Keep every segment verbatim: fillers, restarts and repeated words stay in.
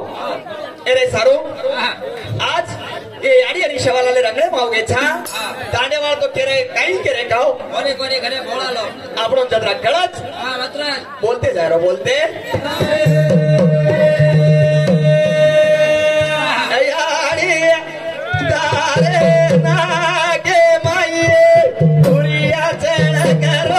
अरे सारू आज ये याडी आणि शेवालाले रंगळे मावगे छा दांडेवाळ तो केरे काही केरे गाव कोणी कोणी घरे बोलालो आपण जत्रा खेळच हा मात्र बोलते जा रो बोलते याडी दारे नागे माई पुरिया चढ करो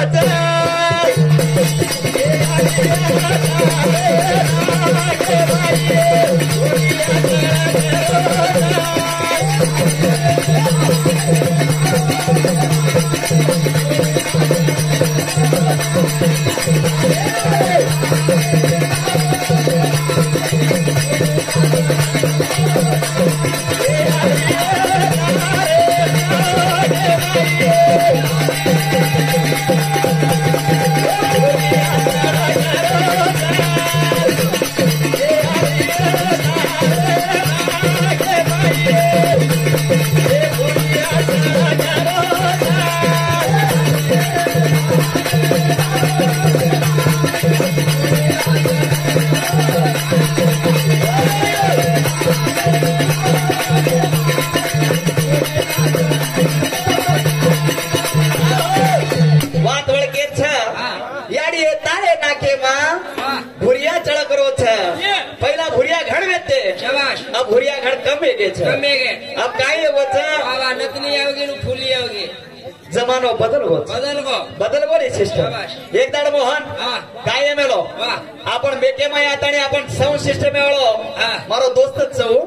अब भुरिया घर कम है के कम है के अब काय होता बाबा नकली आओगे नु फुली आओगे जमानो बदल हो बदल गो बदल गो रे सिस्टम एक दाड मोहन काय मेलो आपण बेके माय आताने आपण साउंड सिस्टम मेळो मारो दोस्तच छौ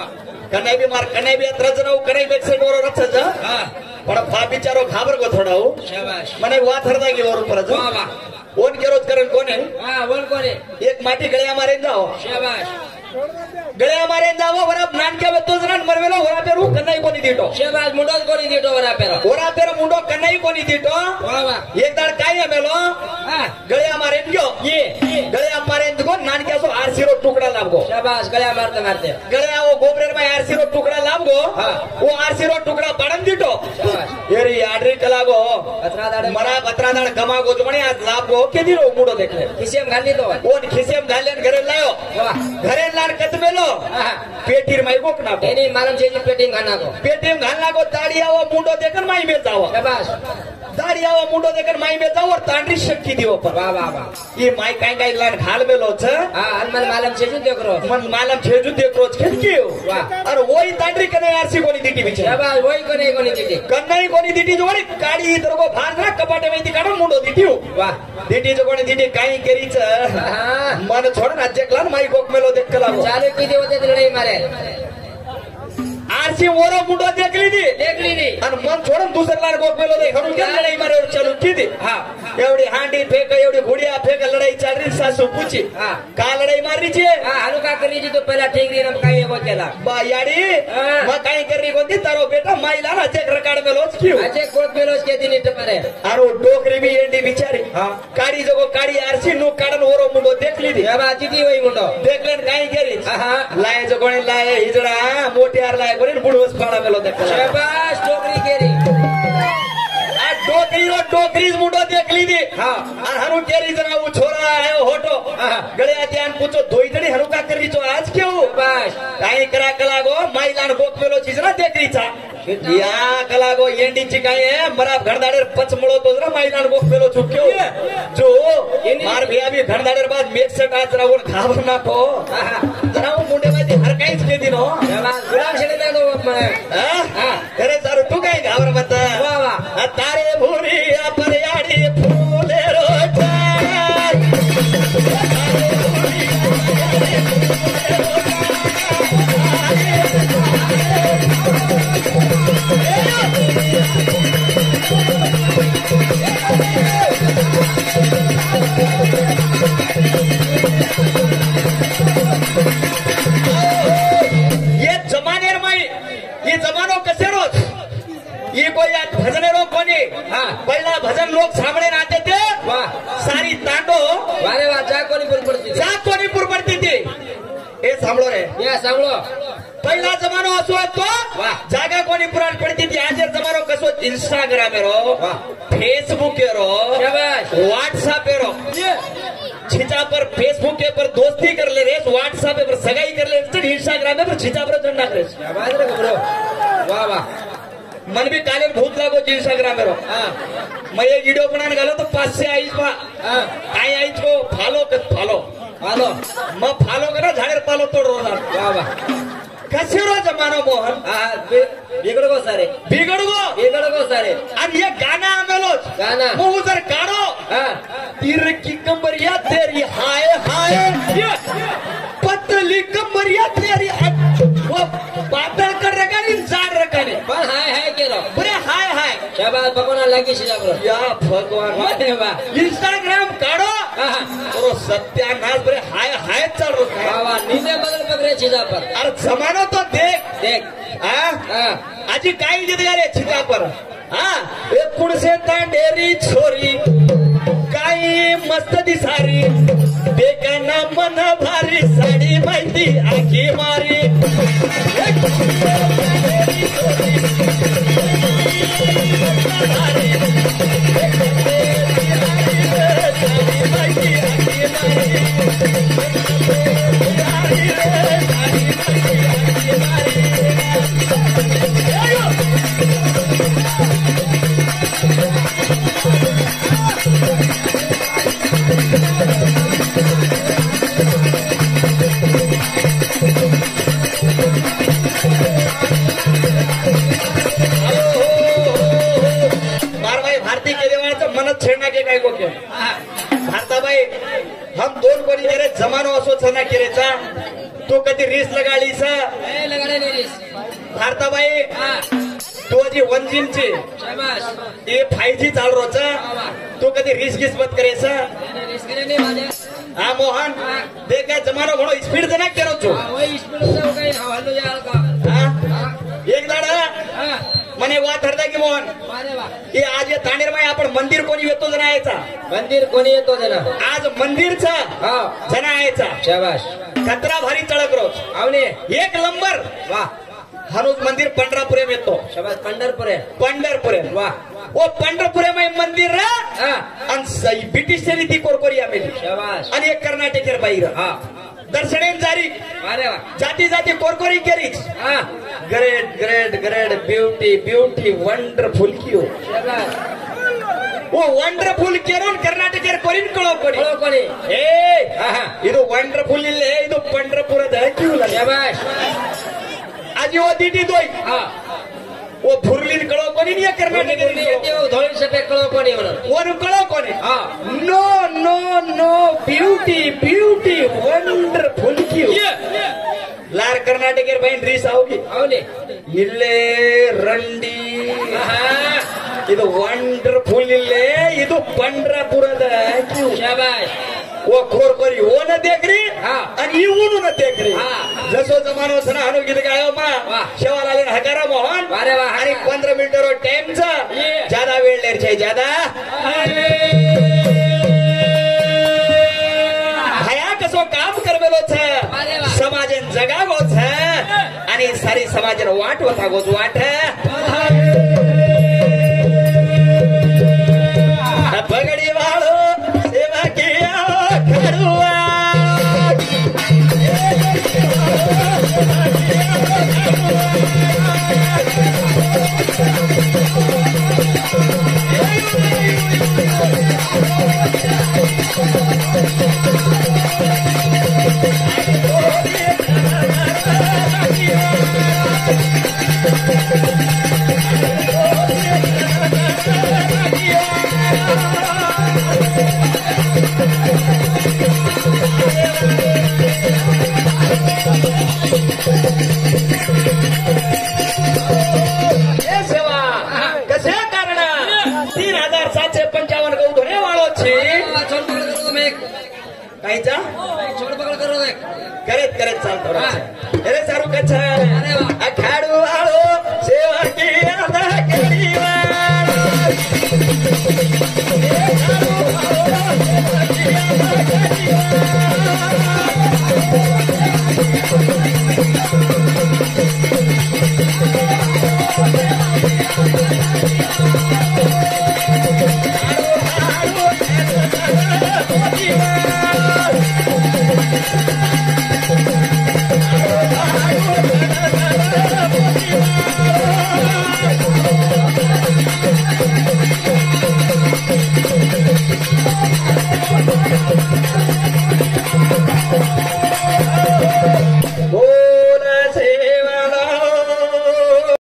कने भी मार कने भी रजनौ कने भी से डोरो रच जा पण फा बिचारो घाबर गो थोडा हो शाबाश मने वा थरदा गे वर पर वाह वाह ओन के रोज करन कोने हां बोल कोने एक माटी गळ्या मारे जाओ शाबाश गळ्या मारे जावो वरा नानके तो जण मरवेलो वरा पेरू कन्नाई कोनी दीटो शाबाश मुंडो कोनी दीटो वरा पेरो वरा पेरो मुंडो कन्नाई कोनी दीटो वाह वाह एक दाड काय मेलो हां गळ्या मारे गयो ये गळ्या मारे गो नानके सो आरसीरो टुकड़ा लावगो शाबाश गळ्या मारते मारते गळ्या वो गोबरेर में आरसीरो टुकड़ा लावगो वो आरसीरो टुकड़ा पडन दीटो शाबाश एरी आडरी कलागो अतरा दाड मरा अतरा दाड गमागो जो म्हणे आज लावगो के दिरो मुंडो देखले खिसेम घालली तो ओन खिसेम घालेन घरे लायो वाह घरे लाड कत मेलो पेटीर माई गोक ना एनी मालम जेजी पेटिंग घालना को पेटीम घालना को दाढ़ी आवो मुंडो देखन माई में जाओ शाबाश दाढ़ी आवो मुंडो देखन माई में जाओ और तांड्री शक्की दियो पर वाह वाह वाह ये माई काई काई लान घाल मेलो छ हां हनुमान मालम जेजू देखरो मन मालम छेजू देख रोज खेलकियो वाह और वही तांड्री कने आरसी कोनी दीटी बिचे शाबाश वही कोनी कोनी दीटी कन्नाई कोनी दीटी जो वरी काडी इधर को भार ना कपाटे में दी काढो मुंडो दीटियो वाह दीटी जो कोनी दीटी काई करी छ हां मन छोड़ ना जेकलान माई गोक मेलो देख कला चालू की दे होते लड़ाई मारे आरसी ओरो मुंडो देख ली दी देख ली दी और मन छोड़न दूसरे लार गोक मेलो देख हनु के लड़ाई मारे और चालू की दी हां एवढी हांडी फेक एवढी घोडिया फेक लड़ाई चाल रही सासू पूछी हां का लड़ाई मार रही छे हां हनु का करी जी तो पहला ठीक री नम काई हो केला बा याडी म काई कर रही कोंती तारो बेटा माईला ना चेक रिकॉर्ड में लोच क्यों अजे कोट में लोच के दिन इट मारे आरो डोकरी भी एंडी बिचारी हां काडी जगो काडी आरसी नु काडन ओरो मुंडो देख ली दी अब आती थी वही मुंडो देख लेन काई करी हां लाए जगोणी लाए हिजड़ा मोटी आर लाए कोनी बुडवस पाड़ा मेलो देख शाबाश टोकरी केरी आ डोकरी रो डोकरी मुंडो देख ली दी हां और हनु केरी जना वो छोरा आयो होटो गळे आत्यान पूछो दोई जणी हनु का करी जो आज क्यों शाबाश काई करा कलागो माईलान गोक मेलो चीज ना देख रही था या कलागो एंडी ची काय है मरा घरदाडेर पचमळो तो जरा माईलान गोक मेलो चुक्यो जो मार भैया भी घरदाडेर बाद मेक सेट आज जरा वर घाबर ना को जरा वो मुंडे मध्ये हर काईच के दिनो शाबाश गुलाम शेले दे दो मने हां अरे सारू तू काय घाबर मत वाह वाह तारे भूरी पर याडी फूले रोटा ये जमानेर माई ये जमानो कसे रोज ये कोई आज भजने रो कोनी हां पहिला भजन लोग सामने आते थे वाह सारी तांडो वारे वाह जा कोनी पुर पड़ती थी जा कोनी पुर पड़ती थी ए सांभळो रे ये सांभळो पहिला जमानो असो હતો जागा कोणी पुराण पडती ती आज जमानो कसो इंस्टाग्राम रो फेसबुक रो शाबाश व्हाट्सएप रो छिचा पर फेसबुक के पर दोस्ती कर ले रेस व्हाट्सएप पे पर सगाई कर ले इंस्टाग्राम पे पर छिचा पर चढ़ना करे शाबाश रे कबरो वाह वाह मन भी काले भूत लागो जी इंस्टाग्राम में हां मैं ये वीडियो बनाने गालो तो पास से आई पा हां आई आई को फॉलो कर फॉलो हालो मैं फॉलो करा झाड़े पालो तोड़ रोला वाह वाह कसे रो जमानो मोहन हां बिगड़ गो सारे बिगड़ गो बिगड़ गो सारे और ये गाना आमेलो गाना मुंह उधर काढ़ो हां तीर की कमरिया तेरी हाय हाय पतली कमरिया तेरी वो बादल कर रखा नहीं जार रखा नहीं पण हाय हाय केलो बरे हाय हाय शाबाश भगवान लागी सीधा ब्रो या भगवान वाह वाह इंस्टाग्राम काढ़ो हां और सत्यानाश बरे हाय हाय चल रहा है वाह वाह नीचे बगल पकड़े सीधा पर अरे जमानो तो देख देख हाँ हां आजी काही जिद रे छिका पर हाँ एक कुण से तांडेरी छोरी काही मस्त दिसारी बेगाना मन भारी साडी माहिती आखी मारी एक कुण से तांडेरी छोरी, भारी, साडी माहिती आखी मारी, साडी माहिती आखी मारी. मारवाई भारती के देवाचं मनच छेडना के काय गोके भारताबाई हम दोन कोणी गेले जमानो असो छना केरेचा तो कधी रीस लगाडीचा ए लगाडे नाही रीस भारताबाई हां तो जी वन जिमची शाबाश ये फाइव जी चाल रोचा तो कधी रीस गिस मत करेचा रीस करे नाही माझ्या हा मोहन देख काय जमानो घणो स्पीड देना केरो छो हां वही स्पीड जाऊ काही हवालो यार का हा एक दाडा हां મને વાત હરતા કે મોહન वारे वाह એ આજે તાંડેરમાં आपण मंदिर कोणी येतो जण यायचा मंदिर कोणी येतो जरा आज मंदिरचा हां जण यायचा शाबाश कचरा भारी चळक रोज आवने एक नंबर वाह हनुज मंदिर पंढरापुरे में येतो शाबाश पंढरपूर आहे पंढरपुरे वाह वो पंढरपुरे में मंदिर रा हां आणि सई ब्रिटिश रीती कोरकोरिया में शाबाश आणि एक कर्नाटकेर बाहेर हां दर्शनेन जारी वारे वाह जाती जाती कोरकोरी केरीच हां great great great beauty beauty wonderful क्यू शाबाश वो ವಂಡರ್ಫುಲ್ ಕೇರೋನ್ ಕರ್ನಾಟಕ ಕೊರಿನ್ ಕಳೋ ಕೊಡಿ ಕಳೋ ಕೊಡಿ ಏ ಇದು ವಂಡರ್ಫುಲ್ ಇಲ್ಲ ಇದು ಪಂಡ್ರಪುರದ ಕ್ಯೂಲ ಶಾಬಾಷ್ आज वो दीदी दोई हां वो फुरलीन कळो कोणी नाही कर्नाटक धोळी सफेद कळो कोणी म्हणून वन कळो कोणी हां no no no beauty beauty wonderful क्यू लार कर्नाटकेर बहीण रीस आवगी आवले ಇಲ್ಲೇ ರಂಡಿ ಆಹಾ ಇದು ವಂಡರ್ಫುಲ್ ಇಲ್ಲೇ ಇದು पंढरपुರದ क्यू शाबाश वो खोर करी वो न देखरी हा. आणि येऊन न देखरी हा. जसो जमानो सना हनु गीत गायो मा वा. शेवाला लेन हकारा मोहन वारे वा. आणि पंधरा मिनिटं रो टाइम चा ये. ज्यादा वेळ लेर छे ज्यादा हया कसो काम करवेलो छ वारे वा. समाजन जगागो छ आणि सारी समाजन वाट वतागोच वाट पगडी वाळो सेवा किया खडुआ कशा कारण तीन हजार सातशे पंचावन्न गहू धुणे वाळो छे छोड़ पकड़ करो तुम एक कायचा छोड़ पकड़ करो एक करत करत चालतो अरे सारू कच्छा अरे वा. अखाडू वाळो सेवा की आधा करी वाळो